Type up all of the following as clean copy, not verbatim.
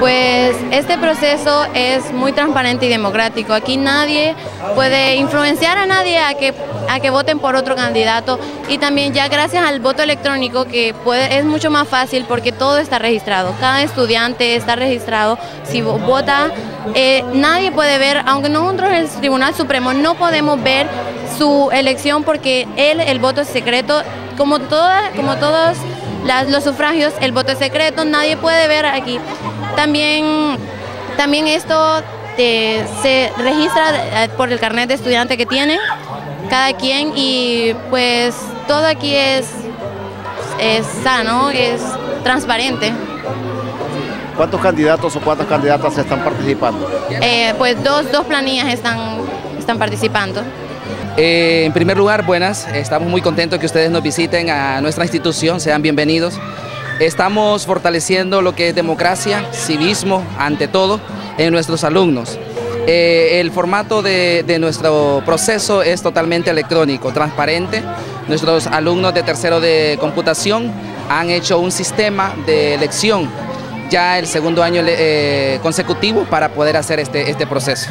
Pues este proceso es muy transparente y democrático. Aquí nadie puede influenciar a nadie a que voten por otro candidato, y también ya gracias al voto electrónico es mucho más fácil porque todo está registrado. Cada estudiante está registrado. Si vota, nadie puede ver, aunque nosotros en el Tribunal Supremo no podemos ver su elección porque el voto es secreto. Como todos los sufragios, el voto es secreto, nadie puede ver aquí. También esto se registra por el carnet de estudiante que tiene cada quien, y pues todo aquí es sano, es transparente. ¿Cuántos candidatos o cuántas candidatas están participando? Pues dos planillas están participando. En primer lugar, buenas, estamos muy contentos que ustedes nos visiten a nuestra institución, sean bienvenidos. Estamos fortaleciendo lo que es democracia, civismo, ante todo, en nuestros alumnos. El formato de nuestro proceso es totalmente electrónico, transparente. Nuestros alumnos de tercero de computación han hecho un sistema de elección, ya el segundo año consecutivo, para poder hacer este proceso.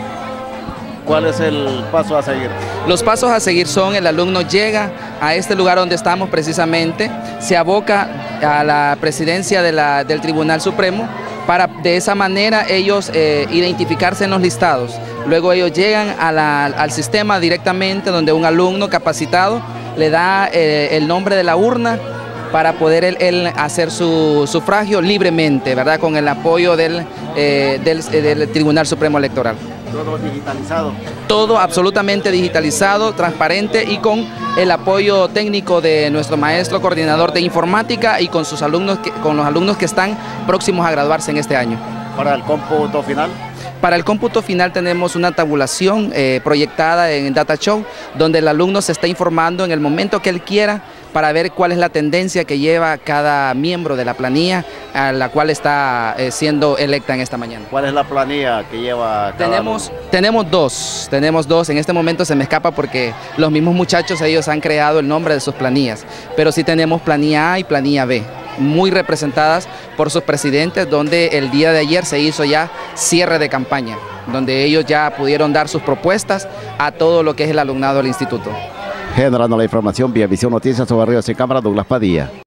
¿Cuál es el paso a seguir? Los pasos a seguir son: el alumno llega a este lugar donde estamos precisamente, se aboca a la presidencia del Tribunal Supremo para de esa manera ellos identificarse en los listados. Luego ellos llegan al sistema directamente, donde un alumno capacitado le da el nombre de la urna para poder él hacer su sufragio libremente, ¿verdad? Con el apoyo del Tribunal Supremo Electoral. ¿Todo digitalizado? Todo absolutamente digitalizado, transparente, y con el apoyo técnico de nuestro maestro coordinador de informática y con sus alumnos, con los alumnos que están próximos a graduarse en este año. ¿Para el cómputo final? Para el cómputo final tenemos una tabulación proyectada en DataShow, donde el alumno se está informando en el momento que él quiera para ver cuál es la tendencia que lleva cada miembro de la planilla a la cual está siendo electa en esta mañana. ¿Cuál es la planilla que lleva cada alumno? Tenemos dos. En este momento se me escapa porque los mismos muchachos, ellos han creado el nombre de sus planillas, pero sí tenemos planilla A y planilla B, muy representadas por sus presidentes, donde el día de ayer se hizo ya cierre de campaña, donde ellos ya pudieron dar sus propuestas a todo lo que es el alumnado del instituto. Generando la información vía Visión Noticias sobre Ríos y Cámara, Douglas Padilla.